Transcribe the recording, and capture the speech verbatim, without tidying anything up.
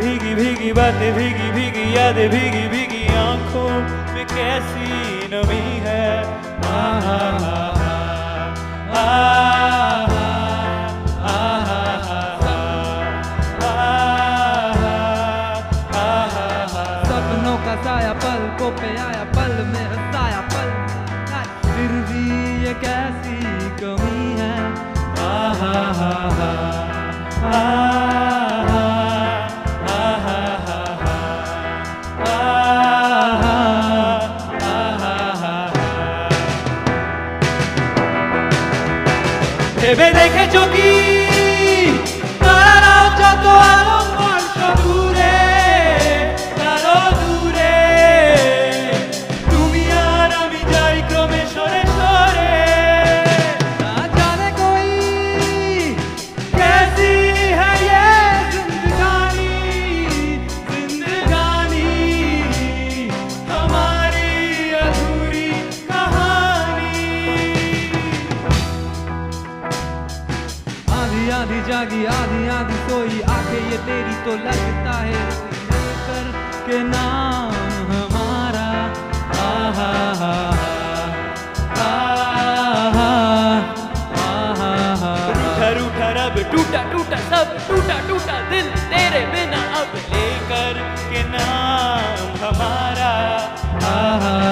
भीगी भीगी बातें, भीगी भीगी यादें, भीगी भीगी आंखों में कैसी नमी है। आ हा हा हा सपनों का साया पलकों पे आया, पल में हंसाया, पल फिर भी ये कैसी कमी है। आ हा हा हा ভেবে দেখেছো কি তারাও যত আলোকবর্ষ দূরে, আরো দূরে, তুমি আর আমি যাই ক্রমে সরে সরে। ना जाने कोई कैसी है ये जिंदगानी, जिंदगानी हमारी अधूरी कहानी। आधी आधी जागी, आधी आधी सोई, आंखें ये तेरी तो लगता है लेकर के नाम हमारा। आ हा हा हा हा हा। रूठा रूठा रब, टूटा टूटा सब, टूटा टूटा दिल तेरे बिना अब लेकर के नाम हमारा। हा हा